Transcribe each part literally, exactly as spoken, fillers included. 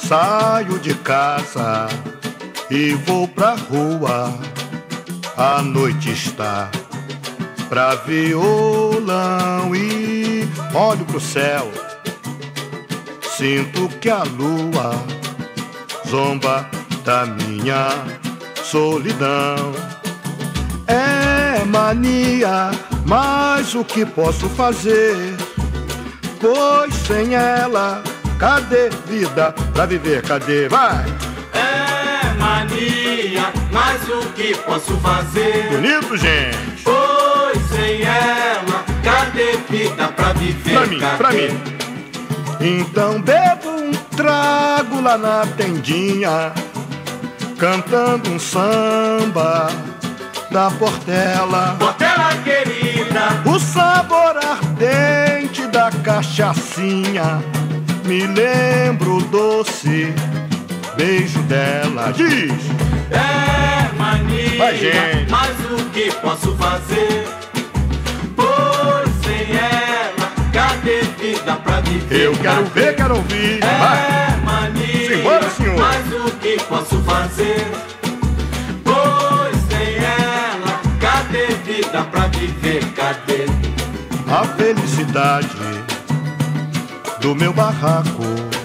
saio de casa e vou pra rua. A noite está pra violão e olho pro céu. Sinto que a lua zomba da minha solidão. É mania, mas o que posso fazer? Pois sem ela, cadê vida pra viver? Cadê? Vai! É mania, mas o que posso fazer? Bonito, gente! Pois sem ela, cadê vida pra viver? Pra mim, cadê? pra mim. Então bebo um trago lá na tendinha, cantando um samba da Portela. Portela querida, O sabor ardente da cachaçinha me lembra o doce beijo dela. Diz! é mania, Vai, gente. mas o que posso fazer? Pois sem ela, cadê vida pra viver? Eu quero cadê? ver, quero ouvir. Vai! É mania, Simbora, senhor. mas o que posso fazer? Pois sem ela, cadê vida pra viver? Cadê? A felicidade do meu barraco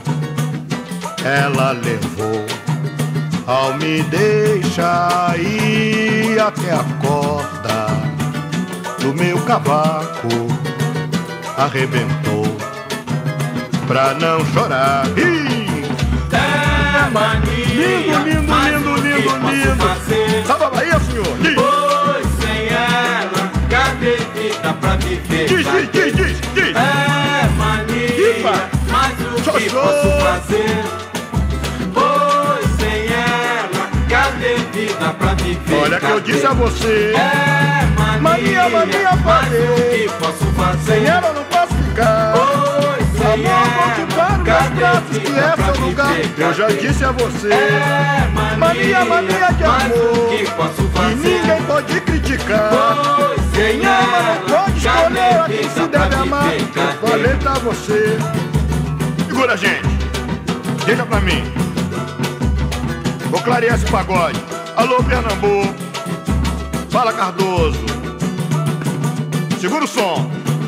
ela levou ao me deixar ir até a corda do meu cavaco arrebentou pra não chorar. Ih! É mania, Lindo, lindo, mas lindo, o que lindo, posso lindo. fazer? Salva a Bahia, senhor! Diz! Pois sem ela, cadê vida pra viver? Diz, diz, cadê? diz, diz, diz! É mania, Vai. mas o Show, que show. posso fazer? Pois sem ela, cadê vida pra viver? Olha que eu cadê? disse a você, É Mania, mania, mania, mas fazer. o que posso fazer? sem ela eu não posso ficar. Pois sem Amor, vou te ela, dar meus cadê braços, que vida é pra seu lugar. viver? Eu já cadê? disse a você, É mania, mania de mas amor, o que posso e fazer? ninguém pode criticar. Pois Quem sem ama ela, não pode escolher a cadê quem se vida pra deve amar. viver? Eu Cadê? falei pra você. Segura, gente. Deixa pra mim. Vou clarear esse pagode. Alô, Pernambuco. Fala, Cardoso. Segura o som.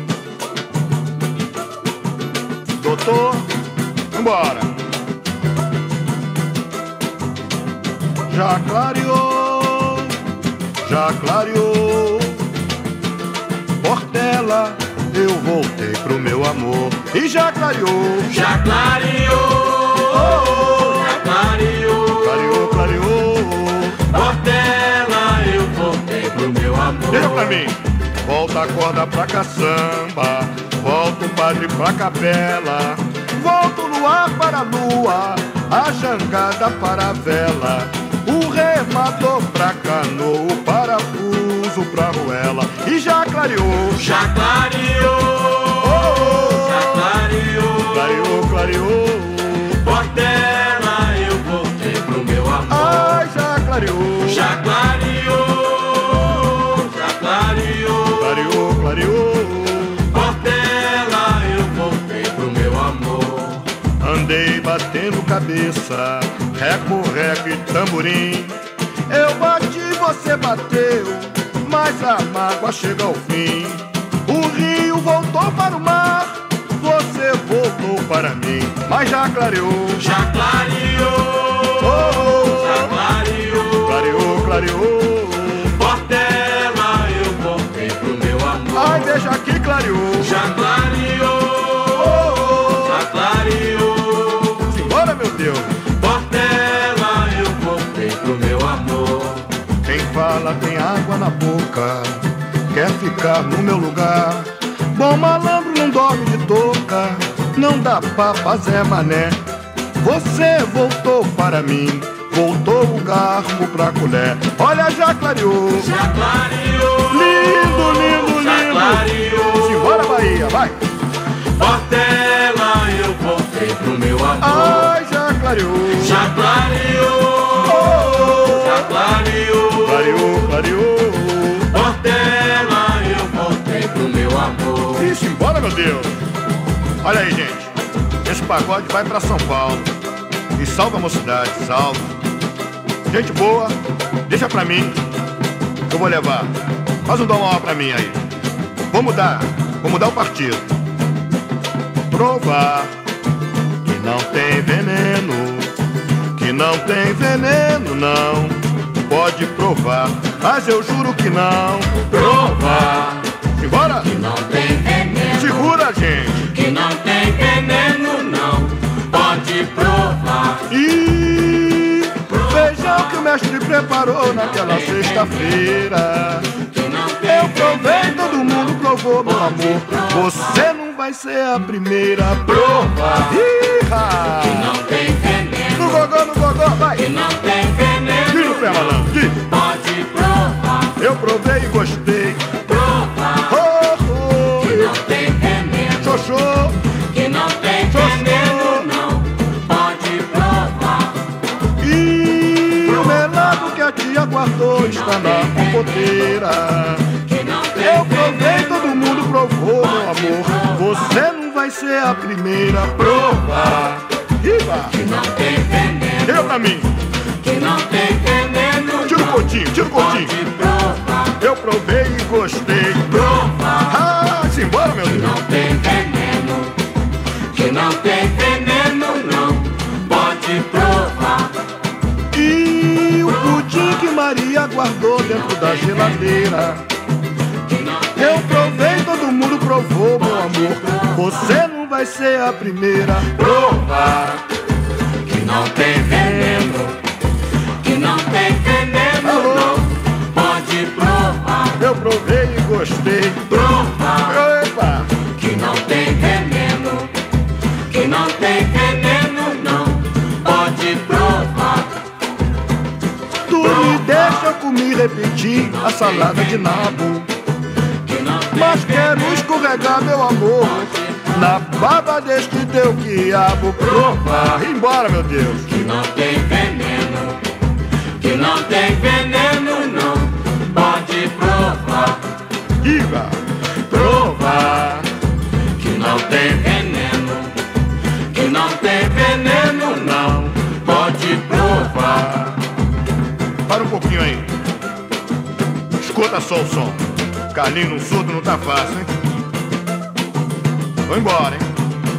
Doutor, vambora. Já clareou, já clareou. Portela, eu voltei pro meu amor. E já clareou, Já clareou, já clareou, clareou, clareou. Portela, eu voltei pro meu amor. Deixa pra mim. Volta a corda pra caçamba, volta o padre pra capela, volta o luar para a lua, a jangada para a vela, o remador pra canoa, o parafuso pra arruela. E já clareou, Já clareou, já clareou, clareou, clareou. Portela, eu voltei pro meu amor. Ai, já clareou, Já clareou, já clareou, clareou, clareou. Portela, eu voltei pro meu amor. Andei batendo cabeça, reco, reco e tamborim. Eu bati, você bateu, mas a mágoa chega ao fim. O rio voltou para o mar, você voltou para mim. Mas já clareou, Já clareou, oh, já clareou, clareou, clareou. Portela, eu voltei pro meu amor. Ai, deixa aqui, clareou. Já clareou, já clareou, Simbora, meu Deus. Portela, eu voltei pro meu amor. Quem fala tem água na boca, quer ficar no meu lugar. Bom malandro não dorme de touca, não dá pra fazer mané. Você voltou para mim, voltou o garfo pra colher. Olha, já clareou, Já clareou, lindo, lindo, já lindo. clareou. Simbora, Bahia, vai. Portela, eu voltei pro meu amor. Ai, já clareou, Já clareou, oh, já clareou, clareou, clareou. Portela, eu voltei pro meu amor. Ixi, embora, meu Deus. Olha aí, gente, esse pagode vai pra São Paulo E salva a mocidade, salva. Gente boa, deixa pra mim, que eu vou levar. Faz um dó maior pra mim aí. Vou mudar, vou mudar o partido. Provar que não tem veneno, que não tem veneno não. Pode provar, mas eu juro que não. Provar Simbora! que não tem veneno. Segura, gente! Que não tem veneno não. Pode provar. E feijão que o mestre preparou naquela sexta-feira. Eu provei, todo mundo provou, meu amor. Você não vai ser a primeira a provar. Que não tem veneno. No gogó, no gogó, vai! Que não tem veneno. Diz no pé, malandro, diz. Pode provar. Eu provei e gostei. Provar. Oh, oh, Que não tem veneno. xoxô. Que não tem veneno não. Pode provar. E o melado que a tia guardou está na compoteira. Que não tem Eu provei, todo mundo provou, meu amor. Você não vai ser a primeira a provar. Riba! Que não tem veneno. Deu pra mim. Que não tem veneno. Tira o cotinho, tira o cotinho. Pode provar. Eu provei e gostei. Provar. Ah, simbora, meu Que Deus. não tem veneno. Que não tem veneno não. Pode provar. E o pudim que Maria guardou dentro da geladeira. Que não tem Eu provei, todo mundo provou, meu amor. Você não vai ser a primeira a provar. Que não tem veneno. Que não tem veneno Alô? não. Pode provar. Eu provei e gostei. Provar. Epa! Que não tem veneno. Que não tem veneno não. Pode provar. Tu me deixa comer repetir a salada de nabo. Que não tem Mas quero escorregar, meu amor, na baba deste teu quiabo. Provar. Embora, meu Deus. Que não tem veneno. Que não tem veneno não. Pode provar. Diga. Provar. Que não tem veneno. Que não tem veneno não. Pode provar. Para um pouquinho aí. Escuta só o som. Carlinho no surdo não tá fácil, hein? Vou embora, hein?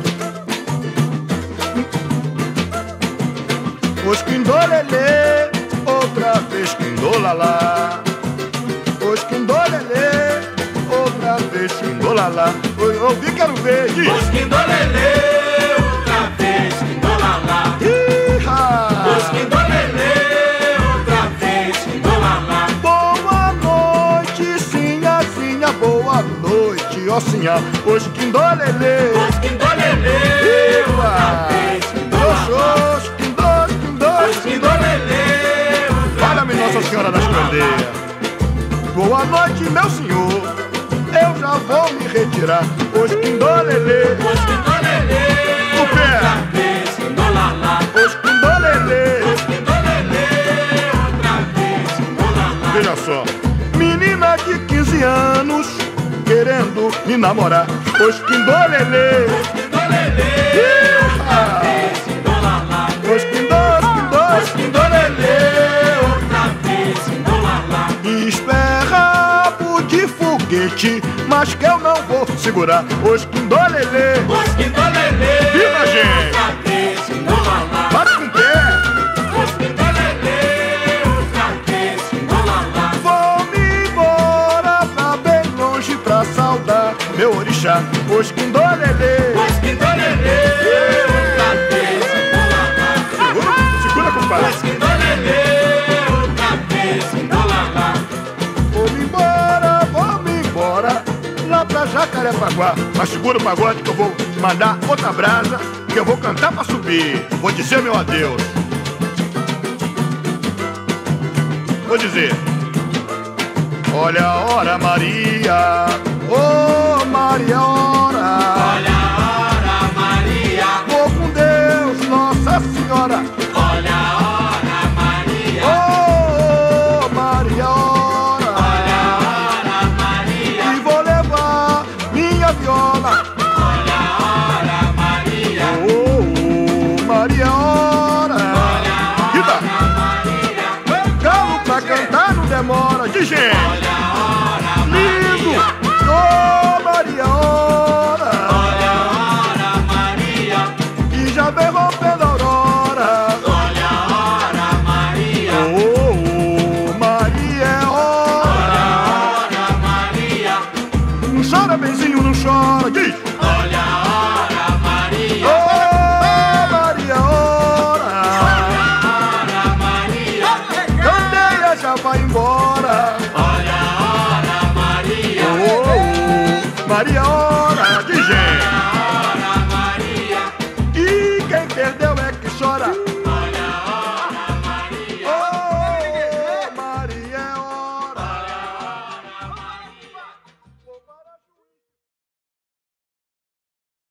Os quindolelê, outra vez quindolalá. Os quindolelê, outra vez quindolalá. Eu ouvi, quero ver, diz. Os quindolelê, outra vez quindolalá. Iha! Os quindolelê, outra vez quindolalá. Boa noite, sinhazinha, boa noite, ó sinha. Os quindolelê. Os quindolelê, outra vez quindolalá. Os quindô, quindô, Os quindolelê, outra Fala-me, Nossa Senhora das Candeias. Boa noite, meu senhor. Eu já vou me retirar. Os quindolelê. Os quindolelê, O pé. outra vez quindolalá. Os quindolelê. Os quindolelê, outra vez quindolalá. Veja só. Menina de quinze anos querendo me namorar. Os quindolelê. Os quindolelê, outra vez quindolalá. Os quindós, Os quindós. quindolelê, outra vez quindolalá. Esperrabo de foguete, mas que eu não vou segurar. Os quindolelê. Os quindolelê, Viva, gente! outra vez quindolalá. Bate com o pé. Os quindolelê, outra vez quindolalá. Vou-me embora pra bem longe pra saudar meu orixá. Os quindolelê. Os quindolelê, outra vez quindolalá. Segura, segura, compadre. Os quindolelê, outra vez quindolalá. Vou-me embora, vou-me embora lá pra Jacarepaguá. Mas segura o pagode que eu vou mandar outra brasa, que eu vou cantar pra subir. Vou dizer meu adeus. Vou dizer. Olha a hora, Maria. Ô, Maria, hora. Olha a hora, Maria. Vou com Deus, Nossa Senhora. Olha a hora, Maria. Ô, Maria, hora. Olha a hora, Maria. E vou levar minha viola. Olha a hora, Maria. Ô, Maria, hora. gente. Olha a hora, Lindo. Maria. Ô, Maria, ora. Olha a hora, Maria. E já vem rompendo a aurora. Olha a hora, Maria. Oh, oh, Maria é Olha a hora. hora, Maria. Não chora, benzinho, não chora. Diz. Olha a hora, Maria. Oh, Maria, ora. Olha a hora, Maria. Candeia já vai embora. Olha a hora, Maria. Oh, oh, Maria, ora. Diz, gente. Olha a hora, Maria. E quem perdeu